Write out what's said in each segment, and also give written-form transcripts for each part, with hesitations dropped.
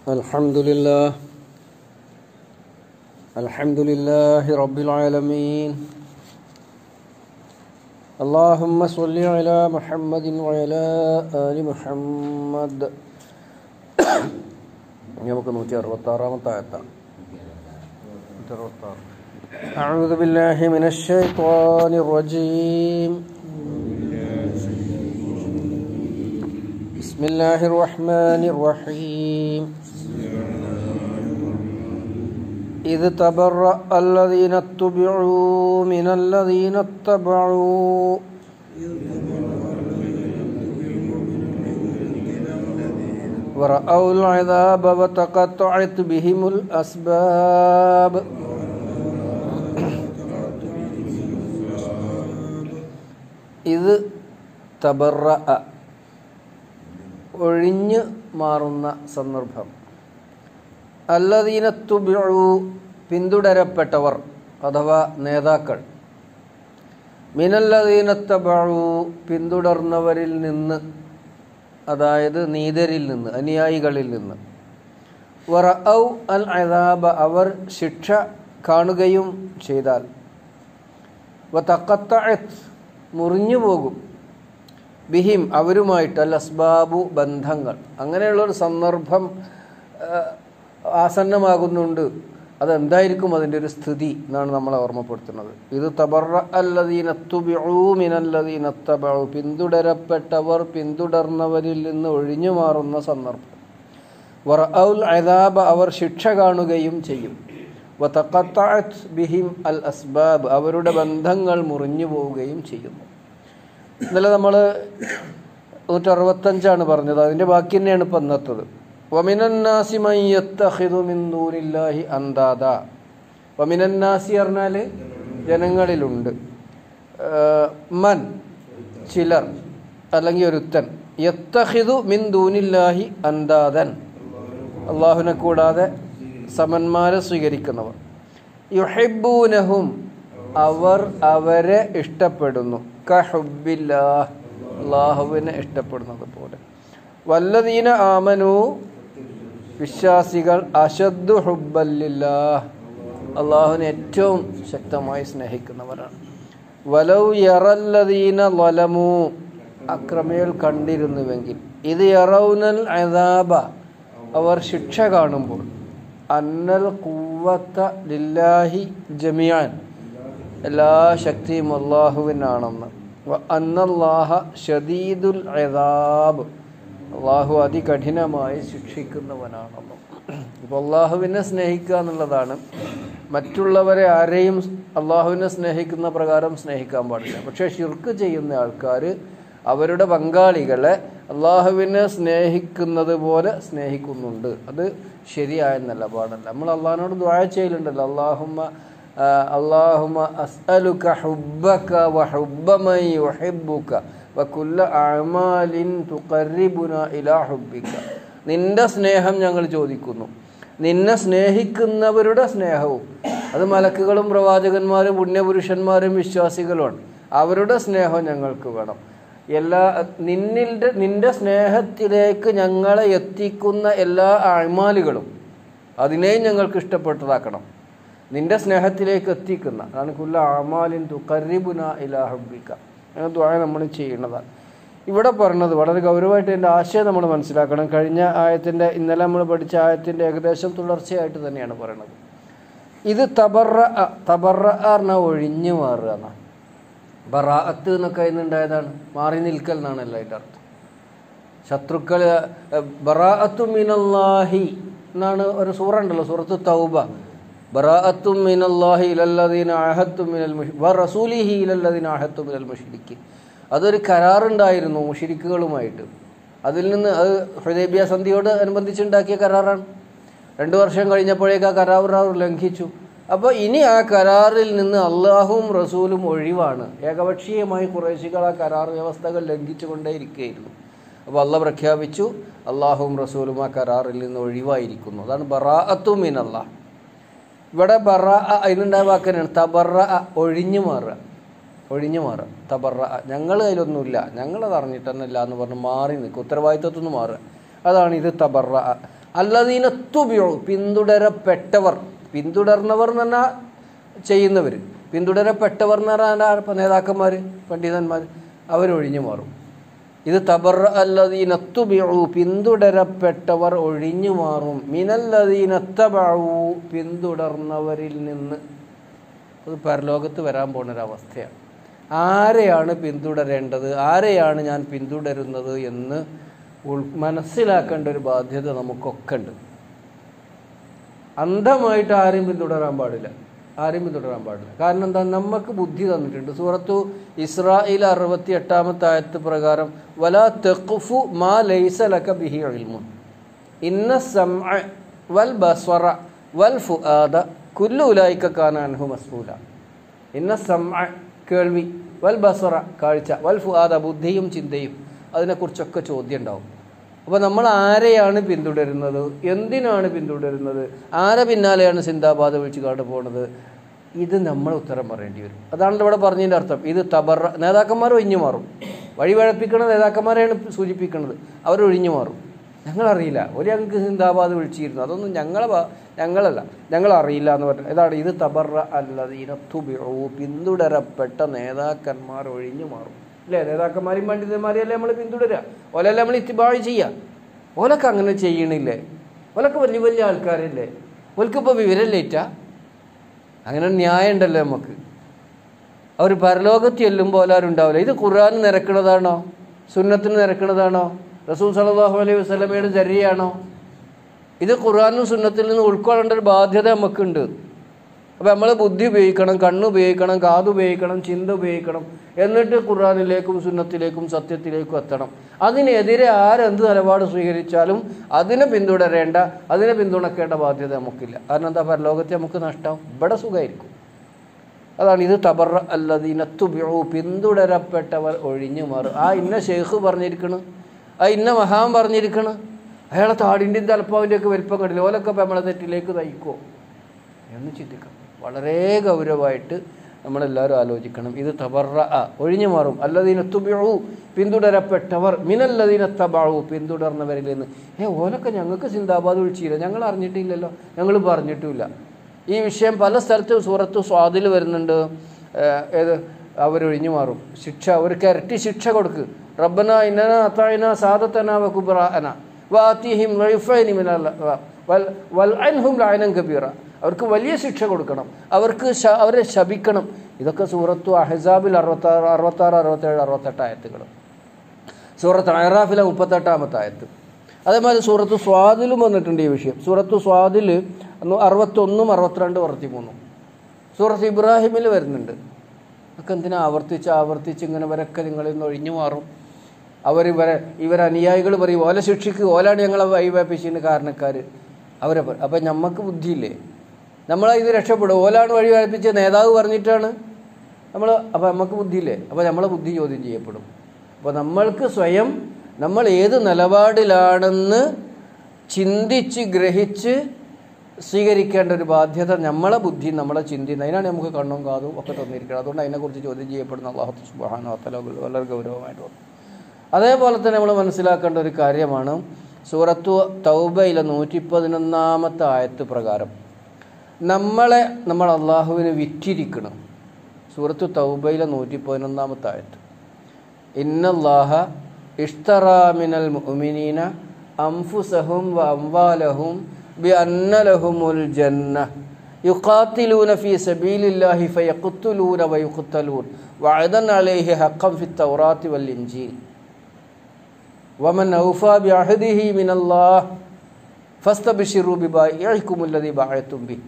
الحمد لله الحمد لله رب العالمين اللهم صل على محمد وعلى آل محمد നമുക്ക് 166 ആയത്താണ്. أعوذ بالله من الشيطان الرجيم بسم الله الرحمن الرحيم إذ تبرأ الذين اتبعوا من الذين اتبعوا ورأوا العذاب وتقطعت بهم الأسباب إذ تبرأ ഒഴിഞ്ഞു മാറുന്ന സന്ദർഭം. അല്ലദീന തുബിഉ പിന്തുടരപ്പെട്ടവർ അഥവാ നേതാക്കൾ, മിനല്ലദീന തബഉ പിന്തുടർന്നവരിൽ നിന്ന്, അതായത് നീതരിൽ നിന്ന്, അനുയായികളിൽ നിന്ന്. വറഔ അൽ അദാബ അവർ ശിക്ഷ കാണുകയും ചെയ്താൽ, വതഖത്തഅത് മുറിഞ്ഞു പോകും, ബിഹിം അവരുമായിട്ട്, അൽ അസ്ബാബു ബന്ധങ്ങൾ. അങ്ങനെയുള്ളൊരു സന്ദർഭം ആസന്നമാകുന്നുണ്ട്. അതെന്തായിരിക്കും അതിൻ്റെ ഒരു സ്ഥിതി എന്നാണ് നമ്മളെ ഓർമ്മപ്പെടുത്തുന്നത്. ഇത് തബറ അല്ലദീന തുബിഉ മിനല്ലദീന തബഉ പിന്തുടരപ്പെട്ടവർ പിന്തുടർന്നവരിൽ നിന്ന് ഒഴിഞ്ഞു മാറുന്ന സന്ദർഭം. വറഔൽ അദാബ അവർ ശിക്ഷ കാണുകയും ചെയ്യും. വതഖത്തഅത് ബിഹിം അൽ അസ്ബാബ് അവരുടെ ബന്ധങ്ങൾ മുറിഞ്ഞു പോവുകയും ചെയ്യുന്നു. ഇന്നലെ നമ്മൾ 165 പറഞ്ഞത്. അതിൻ്റെ ബാക്കി തന്നെയാണ് ഇപ്പം ഇന്നത്തത്. വമിനന്നാസി മൻ യത്തഖിദു മിൻ ദൂനില്ലാഹി അന്താദ. വമിനന്നാസി പറഞ്ഞാൽ ജനങ്ങളിലുണ്ട്, മൻ ചിലർ അല്ലെങ്കിൽ ഒരുത്തൻ, യത്തഖിദു മിൻ ദൂനില്ലാഹി അന്താദൻ അള്ളാഹുവിനെ കൂടാതെ സമന്മാരെ സ്വീകരിക്കുന്നവർ. യുഹിബ്ബൂനഹും അവർ അവരെ ഇഷ്ടപ്പെടുന്നു, കഹുബ്ബില്ലാഹ് അള്ളാഹുവിനെ ഇഷ്ടപ്പെടുന്നത് പോലെ. വല്ലദീന ആമനു വിശ്വാസികൾ അശദ്ദു ഹുബ്ബല്ലില്ലാഹ് അള്ളാഹുവിനെ ഏറ്റവും ശക്തമായി സ്നേഹിക്കുന്നവരാണ്. വലൗ യറല്ലദീന ളലമു അക്രമികൾ കണ്ടിരുന്നുവെങ്കിൽ, ഇത് യറൗനൽ അദാബ അവർ ശിക്ഷ കാണുമ്പോൾ, അന്നൽ ഖുവ്വത ലില്ലാഹി ജമിഅൻ എല്ലാ ശക്തിയും അള്ളാഹുവിനാണെന്ന്, അന്നല്ലാഹ ഷദീദുൽ അദാബ് അള്ളാഹു അതികഠിനമായി ശിക്ഷിക്കുന്നവനാണെന്നും. ഇപ്പോൾ അള്ളാഹുവിനെ സ്നേഹിക്കുക എന്നുള്ളതാണ്. മറ്റുള്ളവരെ ആരെയും അള്ളാഹുവിനെ സ്നേഹിക്കുന്ന പ്രകാരം സ്നേഹിക്കാൻ പാടില്ല. പക്ഷേ ശിർക്ക് ചെയ്യുന്ന ആൾക്കാർ അവരുടെ പങ്കാളികളെ അള്ളാഹുവിനെ സ്നേഹിക്കുന്നത് പോലെ സ്നേഹിക്കുന്നുണ്ട്. അത് ശരിയായ നിലപാടല്ല. നമ്മൾ അള്ളാഹിനോട് ദുആ ചെയ്യലുണ്ടല്ലോ, അല്ലാഹുമ്മ അസ്അലുക ഹുബ്ബക വഹുബ്ബ മൻ യുഹിബ്ബുക വകുല്ല അഅമാലിൻ തുഖർരിബുനാ ഇലാ ഹുബ്ബിക. നിന്റെ സ്നേഹം ഞങ്ങൾ ചോദിക്കുന്നു, നിന്നെ സ്നേഹിക്കുന്നവരുടെ സ്നേഹവും. അത് മലക്കുകളും പ്രവാചകന്മാരും പുണ്യപുരുഷന്മാരും വിശ്വാസികളുമാണ്. അവരുടെ സ്നേഹം ഞങ്ങൾക്ക് വേണം. നിന്റെ സ്നേഹത്തിലേക്ക് ഞങ്ങളെ എത്തിക്കുന്ന എല്ലാ അഅമാലുകളും അതിനെയും ഞങ്ങൾക്ക് ഇഷ്ടപ്പെട്ടതാക്കണം. നിന്റെ സ്നേഹത്തിലേക്ക് എത്തിക്കുന്ന, അതാണ് കുല്ല അഅമാലിൻ തുഖർരിബുനാ ഇലാ ഹുബ്ബിക. അങ്ങനെ ദുആ നമ്മൾ ചെയ്യുന്നതാണ്. ഇവിടെ പറഞ്ഞത് വളരെ ഗൗരവമായിട്ട് എൻ്റെ ആശയം നമ്മൾ മനസ്സിലാക്കണം. കഴിഞ്ഞ ആയത്തിൻ്റെ, ഇന്നലെ നമ്മൾ പഠിച്ച ആയത്തിൻ്റെ ഏകദേശം തുടർച്ചയായിട്ട് തന്നെയാണ് പറയുന്നത്. ഇത് തബറ പറഞ്ഞാൽ ഒഴിഞ്ഞു മാറുക എന്നാണ്. ബറാഅത്ത് എന്നൊക്കെ അതിനുണ്ടായതാണ്, മാറി നിൽക്കൽ എന്നാണല്ലോ അതിൻ്റെ അർത്ഥം. ശത്രുക്കൾ, ബറാഅത്തു മിനല്ലാഹി എന്നാണ് ഒരു സൂറ ഉണ്ടല്ലോ, സൂറത്തു തൗബ. ബറാഅത്തും മിനല്ലാഹി ഇലല്ലദീന അഹദ്തും മിനൽ വറസൂലിഹി ഇലല്ലദീന അഹദ്തും മിനൽ മുശ്രിക്കീൻ. അതൊരു കരാറുണ്ടായിരുന്നു മുശ്രിക്കുകളുമായിട്ട്. അതിൽ നിന്ന്, അത് ഹുദൈബിയ സന്ധിയോട് അനുബന്ധിച്ചുണ്ടാക്കിയ കരാറാണ്. 2 വർഷം കഴിഞ്ഞപ്പോഴേക്ക് ആ കരാർ ലംഘിച്ചു. അപ്പോൾ ഇനി ആ കരാറിൽ നിന്ന് അള്ളാഹുവും റസൂലും ഒഴിവാണ്. ഏകപക്ഷീയമായി ഖുറൈശികൾ ആ കരാർ വ്യവസ്ഥകൾ ലംഘിച്ചുകൊണ്ടേയിരിക്കുകയായിരുന്നു. അപ്പോൾ അള്ളാഹ് പ്രഖ്യാപിച്ചു, അള്ളാഹുവും റസൂലും ആ കരാറിൽ നിന്ന് ഒഴിവായിരിക്കുന്നു. അതാണ് ബറാഅത്തു മിനല്ലാഹ്. ഇവിടെ അതിനുണ്ടായ വാക്കനാണ് തബറ, ഒഴിഞ്ഞു മാറുക. തബറ, ഞങ്ങൾ അതിലൊന്നുമില്ല, ഞങ്ങളത് അറിഞ്ഞിട്ടെന്നല്ല എന്ന് പറഞ്ഞ് മാറി നിൽക്കുക, ഉത്തരവാദിത്വത്തിൽ നിന്ന് മാറുക. അതാണ് ഇത് തബറ. അല്ലദീനത്തുബിഉ പിന്തുടരപ്പെട്ടവർ, പിന്തുടർന്നവർ എന്ന് പറഞ്ഞാൽ ചെയ്യുന്നവർ, പിന്തുടരപ്പെട്ടവർ എന്ന് പറഞ്ഞാൽ നേതാക്കന്മാർ, പണ്ഡിതന്മാർ, അവരൊഴിഞ്ഞു മാറും. ഇത് തബറ അല്ലദീനത്തുബിഉ പിന്തുടരപ്പെട്ടവർ ഒഴിഞ്ഞു മാറും, മിനല്ലദീനത്തബഉ പിന്തുടർന്നവരിൽ നിന്ന്. അത് പരലോകത്ത് വരാൻ പോകുന്നൊരവസ്ഥയാണ്. ആരെയാണ് പിന്തുടരേണ്ടത്, ആരെയാണ് ഞാൻ പിന്തുടരുന്നത് എന്ന് മനസ്സിലാക്കേണ്ട ഒരു ബാധ്യത നമുക്കൊക്കെ ഉണ്ട്. അന്ധമായിട്ട് ആരും പിന്തുടരാൻ പാടില്ല, ആരും പിന്തുടരാൻ പാടില്ല. കാരണം എന്താ, നമുക്ക് ബുദ്ധി തന്നിട്ടുണ്ട്. സൂറത്തു ഇസ്രാഈൽ 68-ാമത്തെ ആയത്ത് പ്രകാരം വലാ തഖ്ഫു മാ ലൈസ ലക ബിഹി ഇൽമുൻ ഇന്ന സമഅ വൽ ബസ്വറ വൽ ഫുആദ കുല്ലു ഉലൈക കാന അൻഹു മസ്ഊല. ഇന്ന സമഅ കേൾവി, വൽ ബസ്വറ കാഴ്ച, വൽ ഫുആദ ബുദ്ധിയും ചിന്തയും, അതിനെക്കുറിച്ചൊക്കെ ചോദ്യം ഉണ്ടാവും. അപ്പോൾ നമ്മൾ ആരെയാണ് പിന്തുടരുന്നത്, എന്തിനാണ് പിന്തുടരുന്നത്, ആരെ പിന്നാലെയാണ് സിന്ദാബാദ് വിളിച്ചു കാണ്ട് പോകുന്നത്, ഇത് നമ്മൾ ഉത്തരം പറയേണ്ടി വരും. അതാണല്ലോ ഇവിടെ പറഞ്ഞതിൻ്റെ അർത്ഥം. ഇത് തബറ, നേതാക്കന്മാർ ഒഴിഞ്ഞു മാറും. വഴി വഴപ്പിക്കണ നേതാക്കന്മാരെയാണ് സൂചിപ്പിക്കുന്നത്. അവരൊഴിഞ്ഞു മാറും. ഞങ്ങളറിയില്ല, ഒരു ഞങ്ങൾക്ക് സിന്ദാബാദ് വിളിച്ചിരുന്നു, അതൊന്നും ഞങ്ങളല്ല, ഞങ്ങളറിയില്ല എന്ന് പറഞ്ഞു. ഇതാണ് ഇത് തബറ അല്ലദീനത്തുബിഉ പിന്തുടരപ്പെട്ട നേതാക്കന്മാർ ഒഴിഞ്ഞു മാറും. അല്ലേ, നേതാക്കന്മാരെയും പണ്ഡിതന്മാരെയും അല്ലേ നമ്മൾ പിന്തുടരുക, ഓലല്ലേ നമ്മൾ ഇത്തിബാഴ് ചെയ്യുക. ഓലൊക്കെ അങ്ങനെ ചെയ്യണില്ലേ, ഓലൊക്കെ വലിയ വലിയ ആൾക്കാരല്ലേ, ഓൽക്കിപ്പോൾ വിവരല്ലേറ്റാ, അങ്ങനെ ന്യായം ഉണ്ടല്ലോ നമുക്ക്. അവർ പരലോകത്ത് ചെല്ലുമ്പോൾ എല്ലാവരും ഉണ്ടാവില്ല. ഇത് ഖുർആന് നിരക്കണതാണോ, സുന്നത്തിന് നിരക്കണതാണോ, റസൂൽ സല്ലല്ലാഹു അലൈഹി വസല്ലമയുടെ ചര്യയാണോ? ഇത് ഖുർആനും സുന്നത്തിൽ നിന്ന് ഉൾക്കൊള്ളേണ്ട ഒരു ബാധ്യത നമുക്കുണ്ട്. അപ്പോൾ നമ്മൾ ബുദ്ധി ഉപയോഗിക്കണം, കണ്ണുപയോഗിക്കണം, കാതുപയോഗിക്കണം, ചിന്ത ഉപയോഗിക്കണം. എന്നിട്ട് ഖുർആനിലേക്കും സുന്നത്തിലേക്കും സത്യത്തിലേക്കും എത്തണം. അതിനെതിരെ ആരെന്ത് നിലപാട് സ്വീകരിച്ചാലും അതിനെ പിന്തുടരേണ്ട, അതിനെ പിന്തുണക്കേണ്ട ബാധ്യത നമുക്കില്ല. കാരണം എന്താ, പരലോകത്തെ നമുക്ക് നഷ്ടമാവും, ഇവിടെ സുഖമായിരിക്കും. അതാണ് ഇത് തബറ അല്ലദീനത്തുബിഉ പിന്തുടരപ്പെട്ടവർ ഒഴിഞ്ഞു മാറും. ആ ഇന്ന ഷെയ്ഖ് പറഞ്ഞിരിക്കണം, ആ ഇന്ന മഹാൻ പറഞ്ഞിരിക്കണം, അയാളെ താടിൻ്റെയും തലപ്പാവിൻ്റെയൊക്കെ വലിപ്പം കണ്ടില്ല, ഓലൊക്കെ നമ്മളെ തെറ്റിലേക്ക് നയിക്കുമോ എന്ന് ചിന്തിക്കണം. വളരെ ഗൗരവമായിട്ട് നമ്മളെല്ലാവരും ആലോചിക്കണം. ഇത് തബറ ഒഴിഞ്ഞു മാറും, അല്ലദീനത്തുബിഉ പിന്തുടരപ്പെട്ടവർ, മിനല്ലദീനത്തബഉ പിന്തുടർന്നവരിൽ നിന്ന്. ഓലൊക്കെ ഞങ്ങൾക്ക് സിന്ദാബാദ് വിളിച്ചില്ല, ഞങ്ങൾ അറിഞ്ഞിട്ടില്ലല്ലോ, ഞങ്ങൾ പറഞ്ഞിട്ടുമില്ല. ഈ വിഷയം പല സ്ഥലത്തും സൂറത്ത് സ്വാദിൽ വരുന്നുണ്ട്. ഏത് അവരൊഴിഞ്ഞു മാറും, ശിക്ഷ, അവർക്ക് ഇരട്ടി ശിക്ഷ കൊടുക്ക്. റബ്ബന ഇന്നന അതഅന സാദതന വകുബ്റാഅന വആതിഹിം റൈഫൈനി മിനൽ വൽഅൻഹും ലഅനൻ കബീറ. അവർക്ക് വലിയ ശിക്ഷ കൊടുക്കണം, അവരെ ശപിക്കണം. ഇതൊക്കെ സൂറത്തു അഹ്സാബിൽ 66, 67, 68 ആയത്തുകൾ. സൂറത്ത് അറാഫിലെ 38-ാമത്തെ ആയത്ത്. അതേമാതിരി സൂറത്ത് സ്വാദിലും വന്നിട്ടുണ്ട് ഈ വിഷയം. സൂറത്ത് സ്വാദിൽ 61, 62, 63. സൂറത്ത് ഇബ്രാഹിമിൽ വരുന്നുണ്ട്. ഒക്കെ എന്തിനാ ആവർത്തിച്ച് ഇങ്ങനെ വരൊക്കെ നിങ്ങളിൽ നിന്ന് ഒഴിഞ്ഞു മാറും. ഇവരനുയായികൾ പറയും ഓല ശിക്ഷിക്ക്, ഓലാണ് ഞങ്ങളെ വഴിവേപ്പിച്ചതിന് കാരണക്കാർ അവരെ. അപ്പം നമുക്ക് ബുദ്ധിയില്ലേ, ഇത് രക്ഷപ്പെടും. ഓലാണ് വഴി വേപ്പിച്ച നേതാവ് പറഞ്ഞിട്ടാണ് അപ്പം നമുക്ക് ബുദ്ധിയില്ലേ, അപ്പം നമ്മളെ ബുദ്ധി ചോദ്യം ചെയ്യപ്പെടും. അപ്പോൾ നമ്മൾക്ക് സ്വയം നമ്മൾ ഏത് നിലപാടിലാണെന്ന് ചിന്തിച്ച് ഗ്രഹിച്ച് സ്വീകരിക്കേണ്ട ഒരു ബാധ്യത നമ്മളെ ബുദ്ധി, നമ്മളെ ചിന്തിന്ന്. അതിനാണ് നമുക്ക് കണ്ണും കാതും ഒക്കെ തന്നിരിക്കുന്നത്. അതുകൊണ്ട് അതിനെക്കുറിച്ച് ചോദ്യം ചെയ്യപ്പെടുന്ന അല്ലാഹു സുബ്ഹാനഹു വ തആല വളരെ ഗൗരവമായിട്ട് വന്നു. അതേപോലെ തന്നെ നമ്മൾ മനസ്സിലാക്കേണ്ട ഒരു കാര്യമാണ് സൂറത്തു തൗബയിലെ 111-ാമത്തെ ആയത്ത് പ്രകാരം നമ്മൾ അള്ളാഹുവിന് വിറ്റിരിക്കണം. സൂറത്തു തൗബയിലെ 111-ാമത്തെ ആയത്ത്, ഇന്നല്ലാഹ ഇഷ്തറാ മിനൽ മുഅ്മിനീന അൻഫുസഹും വ അംവാലഹും ബിഅന്ന ലഹുമുൽ ജന്ന യുഖാതിലൂന ഫീ സബീലില്ലാഹി ഫയഖ്തുലൂന വയുഖ്തലൂൻ വഅദൻ അലൈഹി ഹഖ്ഖൻ ഫിത് തൗറാത്തി വൽ ഇൻജീൽ വമൻ ഔഫാ ബിഅഹദിഹി മിനല്ലാഹ് ഫസ്തബ്ശിറൂ ബിബായിഇകും അല്ലദീ ബഅഅതും ബിഹി.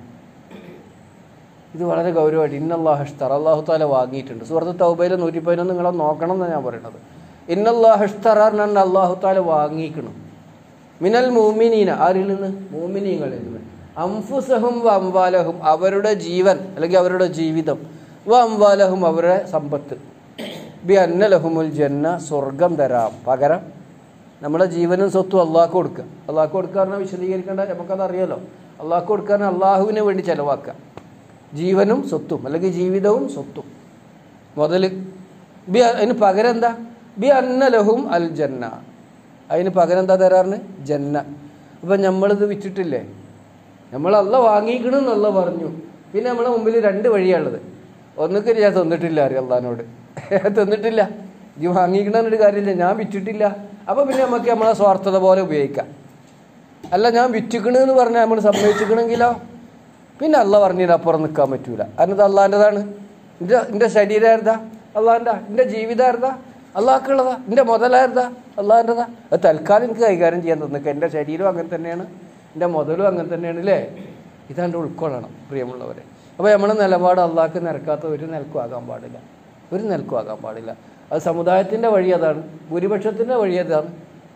ഇത് വളരെ ഗൗരവമായിട്ട് ഇന്നല്ലാഹ ഇഷ്തറ, അല്ലാഹു തആല വാങ്ങിയിട്ടുണ്ട്. സൂറത്ത് തൗബയിലെ 111 നിങ്ങളെ നോക്കണം എന്നാണ് ഞാൻ പറയുന്നത്. ഇന്നല്ലാഹ ഇഷ്തറ എന്ന് അല്ലാഹു തആല വാങ്ങിക്കണം. മിനൽ മുഅ്മിനീന, ആരിൽ നിന്ന്? മുഅ്മിനീങ്ങളിൽ നിന്ന്. അൻഫുസഹും വ അംവാലഹും, അവരുടെ ജീവൻ അല്ലെങ്കിൽ അവരുടെ ജീവിതം, വ അംവാലഹും, അവരുടെ സമ്പത്ത്, ബിഅന്ന ലഹുമുൽ ജന്ന, സ്വർഗം തരാം. പകരം നമ്മുടെ ജീവനും സ്വത്തും അള്ളാഹ്ക്ക് കൊടുക്കുക. അള്ളാഹ്ക്ക് കൊടുക്കുക പറഞ്ഞാൽ വിശദീകരിക്കേണ്ട, നമുക്കത് അറിയാലോ. അള്ളാഹ്ക്ക് കൊടുക്കാൻ അള്ളാഹുവിന് വേണ്ടി ചിലവാക്കുക, ജീവനും സ്വത്തും അല്ലെങ്കിൽ ജീവിതവും സ്വത്തും മുതൽ. അതിന് പകരം എന്താ? ബിഅന്ന ലഹും അൽ ജന്ന, അതിന് പകരം എന്താ തരാറിന്? ജന്ന. അപ്പം നമ്മളിത് വിറ്റിട്ടില്ലേ? നമ്മൾ അല്ല വാങ്ങിക്കണമെന്നല്ല പറഞ്ഞു. പിന്നെ നമ്മളെ മുമ്പിൽ 2 വഴിയാണുള്ളത്. ഒന്നുക്ക് ഞാൻ തന്നിട്ടില്ല അറിയാം അള്ളഹാനോട്, തന്നിട്ടില്ല, ഇത് വാങ്ങിക്കണമെന്നൊരു കാര്യമില്ല, ഞാൻ വിറ്റിട്ടില്ല. അപ്പം പിന്നെ നമുക്ക് നമ്മളെ സ്വാർത്ഥത പോലെ ഉപയോഗിക്കാം. അല്ല ഞാൻ വിറ്റിക്കണമെന്ന് പറഞ്ഞാൽ നമ്മൾ സമ്മതിച്ചിക്കണമെങ്കിലോ പിന്നെ അല്ല പറഞ്ഞതിന് അപ്പുറം നിൽക്കാൻ പറ്റൂല. അതിനത് അള്ളാൻ്റെതാണ്. എൻ്റെ ശരീരമായിരുതാ അള്ളാൻ്റെ, എൻ്റെ ജീവിതമായിരുതാ അള്ളാഹ്ക്കുള്ളതാ, എൻ്റെ മുതലായിരുതാ അള്ളാഹിൻ്റെതാ. അത് തൽക്കാലം എനിക്ക് കൈകാര്യം ചെയ്യാൻ തന്നിക്കുക. എൻ്റെ ശരീരവും അങ്ങനെ തന്നെയാണ്, എൻ്റെ മുതലും അങ്ങനെ തന്നെയാണ് അല്ലേ? ഇതാണ്ട് ഉൾക്കൊള്ളണം പ്രിയമുള്ളവരെ. അപ്പോൾ നമ്മുടെ നിലപാട് അള്ളാഹ്ക്ക് നിരക്കാത്ത ഒരു നിലക്കും ആകാൻ പാടില്ല, ഒരു നിലക്കും ആകാൻ പാടില്ല. അത് സമുദായത്തിൻ്റെ വഴി അതാണ്, ഭൂരിപക്ഷത്തിൻ്റെ വഴി അതാണ്.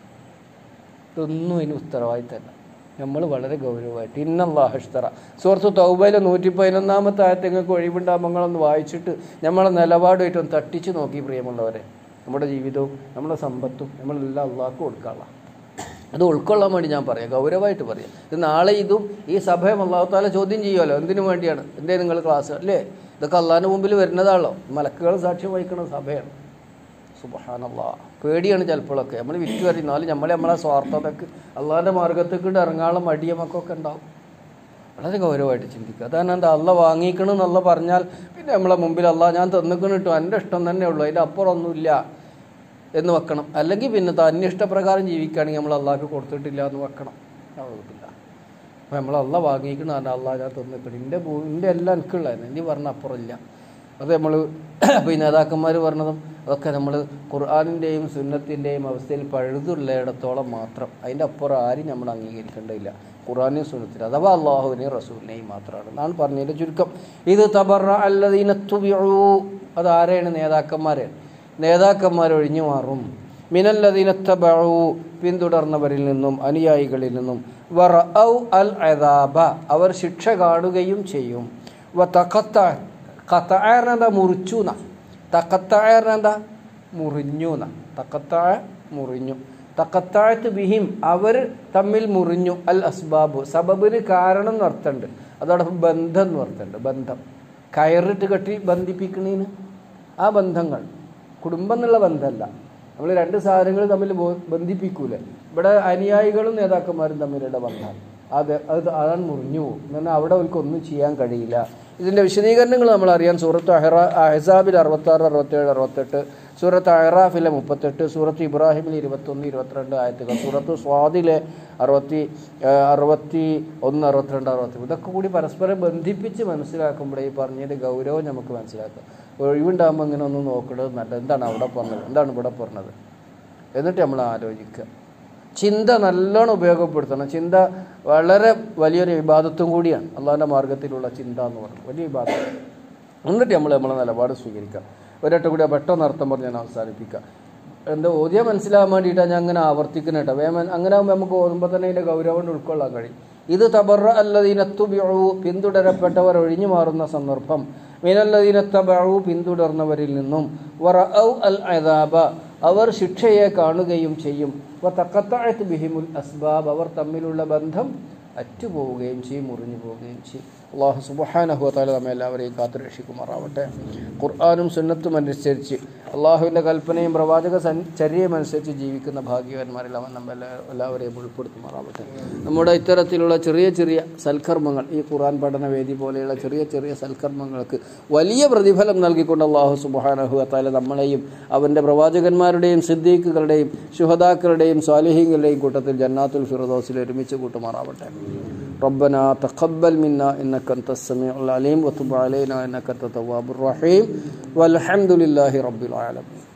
ഇതൊന്നും അതിന് ഉത്തരവാദിത്തമല്ല. നമ്മൾ വളരെ ഗൗരവമായിട്ട് ഇന്നല്ലാഹു ഇഷ്തറ സൂറത്ത് തൗബയിലെ 111 ആയത്ത് നിങ്ങൾക്ക് ഒഴിവുണ്ടാകുമ്പോൾ നിങ്ങളൊന്ന് വായിച്ചിട്ട് നമ്മളെ നിലപാടുമായിട്ടൊന്ന് തട്ടിച്ച് നോക്കി പ്രിയമുള്ളവരെ. നമ്മുടെ ജീവിതവും നമ്മുടെ സമ്പത്തും നമ്മളെല്ലാം അള്ളാഹ്ക്ക് കൊടുക്കാനുള്ള അത് ഉൾക്കൊള്ളാൻ വേണ്ടി ഞാൻ പറയാം, ഗൗരവമായിട്ട് പറയാം. ഇത് നാളെ ഇതും ഈ സഭയും അള്ളാഹു താല ചോദ്യം ചെയ്യുമല്ലോ. എന്തിനു വേണ്ടിയാണ്? എന്തേ നിങ്ങൾ ക്ലാസ് അല്ലേ? ഇതൊക്കെ അള്ളാഹിൻ്റെ മുമ്പിൽ വരുന്നതാണല്ലോ. മലക്കുകൾ സാക്ഷ്യം വഹിക്കുന്ന സഭയാണ്. സുബ്ഹാനല്ലാഹ്, പേടിയാണ് ചിലപ്പോഴൊക്കെ. നമ്മൾ വിറ്റു അറിയുന്നാലും നമ്മളെ സ്വാർത്ഥതക്ക് അള്ളാഹിൻ്റെ മാർഗത്തേക്ക് ഇറങ്ങാനുള്ള മടിയമൊക്കെ ഉണ്ടാവും. വളരെ ഗൗരവമായിട്ട് ചിന്തിക്കുക. അതാണ് എന്താ അല്ല വാങ്ങിക്കണം എന്നുള്ള പറഞ്ഞാൽ പിന്നെ നമ്മളെ മുമ്പിൽ അള്ളാഹ് ഞാൻ തന്നിക്കണം കിട്ടും, എൻ്റെ ഇഷ്ടം തന്നെ ഉള്ളൂ, അതിൻ്റെ അപ്പുറമൊന്നുമില്ല എന്ന് വെക്കണം. അല്ലെങ്കിൽ പിന്നെ അന്യഷ്ടപ്രകാരം ജീവിക്കുകയാണെങ്കിൽ നമ്മൾ അള്ളാഹ്ക്ക് കൊടുത്തിട്ടില്ല എന്ന് വെക്കണം. ആവുന്നില്ല. അപ്പോൾ നമ്മൾ അല്ല വാങ്ങിക്കണം പറഞ്ഞാൽ അള്ളാഹ് ഞാൻ തന്നിക്കണം, എൻ്റെ എല്ലാം എനിക്കുള്ളതായിരുന്നു, ഇനി പറഞ്ഞ അപ്പുറമില്ല. അത് നമ്മൾ അപ്പോൾ ഈ നേതാക്കന്മാർ പറഞ്ഞതും അതൊക്കെ നമ്മൾ ഖുർആനിൻ്റെയും സുന്നത്തിൻ്റെയും അവസ്ഥയിൽ പഴുതുള്ളയിടത്തോളം മാത്രം, അതിൻ്റെ അപ്പുറം ആരും നമ്മൾ അംഗീകരിക്കേണ്ടതില്ല. ഖുർആനെയും സുന്നത്തിനും അഥവാ അള്ളാഹുവിനെയും റസൂലിനെയും മാത്രമാണ് എന്നാണ് പറഞ്ഞതിൻ്റെ ചുരുക്കം. ഇത് തബറ അല്ലദീന തുബിഉ, അതാരെയാണ്? നേതാക്കന്മാർ ഒഴിഞ്ഞു മാറും. മിനല്ലദീന തബഉ, പിന്തുടർന്നവരിൽ നിന്നും അനുയായികളിൽ നിന്നും. വറഔ അൽ അദാബ, അവർ ശിക്ഷ കാണുകയും ചെയ്യും. ഖതഅ മുറിച്ചു ന, തഖത്തഅ മുറിഞ്ഞു ന, തഖത്തഅ മുറിഞ്ഞു. തഖത്തഅത് ബിഹിം, അവർ തമ്മിൽ മുറിഞ്ഞു. അൽ അസ്ബാബു, സബബിന് കാരണം എന്ന് അർത്ഥമുണ്ട്, അതോടൊപ്പം ബന്ധം എന്ന് അർത്ഥമുണ്ട്. ബന്ധം കയറിട്ട് കെട്ടി ബന്ധിപ്പിക്കണേന് ആ ബന്ധങ്ങൾ കുടുംബം എന്നുള്ള ബന്ധമല്ല. നമ്മൾ 2 സാധനങ്ങൾ തമ്മിൽ ബന്ധിപ്പിക്കൂലേ? ഇവിടെ അനുയായികളും നേതാക്കന്മാരും തമ്മിലുള്ള ബന്ധം അതാണ് മുറിഞ്ഞു പോകും. എന്ന് പറഞ്ഞാൽ അവിടെ അവർക്കൊന്നും ചെയ്യാൻ കഴിയില്ല. ഇതിൻ്റെ വിശദീകരണങ്ങൾ നമ്മൾ അറിയാൻ സൂറത്ത് അഹ്സാബിൽ 66, 67, 68, സൂറത്ത് അഹ്റാഫിലെ 38, സൂറത്ത് ഇബ്രാഹിമിൽ 21, 22 ആയത്തുകൾ, സൂറത്ത് സ്വാദിലെ 61, 62, 63. ഇതൊക്കെ കൂടി പരസ്പരം ബന്ധിപ്പിച്ച് മനസ്സിലാക്കുമ്പോഴേ ഈ പറഞ്ഞതിൻ്റെ ഗൗരവം നമുക്ക് മനസ്സിലാക്കാം. ഒഴിവുണ്ടാകുമ്പോൾ ഇങ്ങനെ ഒന്ന് നോക്കേണ്ടത് നല്ലത്. എന്താണ് അവിടെ പറഞ്ഞത്, എന്താണ് ഇവിടെ പറഞ്ഞത് എന്നിട്ട് നമ്മൾ ആലോചിക്കുക. ചിന്ത നല്ലോണം ഉപയോഗപ്പെടുത്തണം. ചിന്ത വളരെ വലിയൊരു ഇബാദത്തും കൂടിയാണ്. അള്ളാഹിൻ്റെ മാർഗത്തിലുള്ള ചിന്ത എന്ന് പറയുന്നത് വലിയ ഇബാദത്ത്. എന്നിട്ട് നമ്മളെ നിലപാട് സ്വീകരിക്കാം. ഒരൊറ്റ കൂടി പെട്ടെന്ന് അർത്ഥം പറഞ്ഞ് ഞാൻ അവസാനിപ്പിക്കാം. എൻ്റെ ഓദ്യം മനസ്സിലാകാൻ വേണ്ടിയിട്ടാണ് ഞാൻ അങ്ങനെ ആവർത്തിക്കുന്ന കേട്ടോ. അങ്ങനെ ആകുമ്പോൾ നമുക്ക് ഓർമ്മ തന്നെ അതിൻ്റെ ഗൗരവം ഉൾക്കൊള്ളാൻ കഴിയും. ഇത് തബറ അല്ലദീന തുബിഉ, പിന്തുടരപ്പെട്ടവർ ഒഴിഞ്ഞു മാറുന്ന സന്ദർഭം. മിനല്ലദീന തബഉ, പിന്തുടർന്നവരിൽ നിന്നും. വറഔ അൽ അദാബ, അവർ ശിക്ഷയെ കാണുകയും ചെയ്യും. വതഖത്തഅത് ബിഹിമുൽ അസ്ബാബ്, അവർ തമ്മിലുള്ള ബന്ധം അറ്റുപോവുകയും ചെയ്യും, മുറിഞ്ഞു പോവുകയും ചെയ്യും. അല്ലാഹു സുബ്ഹാനഹു വ തആല നമ്മെ എല്ലാവരെയും കാത്തുരക്ഷിക്കുമാറാവട്ടെ. ഖുർആനും സുന്നത്തും അനുസരിച്ച് അള്ളാഹുവിൻ്റെ കൽപ്പനയും പ്രവാചക ചര്യയും അനുസരിച്ച് ജീവിക്കുന്ന ഭാഗ്യവാന്മാരിൽ അവൻ നമ്മെ എല്ലാവരെയും ഉൾപ്പെടുത്തുമാറാവട്ടെ. നമ്മുടെ ഇത്തരത്തിലുള്ള ചെറിയ ചെറിയ സൽക്കർമ്മങ്ങൾ, ഈ ഖുർആൻ പഠനവേദി പോലെയുള്ള ചെറിയ ചെറിയ സൽക്കർമ്മങ്ങൾക്ക് വലിയ പ്രതിഫലം നൽകിക്കൊണ്ട് അള്ളാഹു സുബ്ഹാനഹു വ തആല നമ്മളെയും അവൻ്റെ പ്രവാചകന്മാരുടെയും സിദ്ദീഖുകളുടെയും ശുഹദാക്കളുടെയും സ്വാലിഹീങ്ങളുടെയും കൂട്ടത്തിൽ ജന്നാത്തുൽ ഫിർദൗസിൽ ഒരുമിച്ച് കൂട്ടുമാറാവട്ടെ. ربنا تقبل منا إنك أنت السميع العليم وتب علينا إنك أنت التواب الرحيم والحمد لله رب العالمين.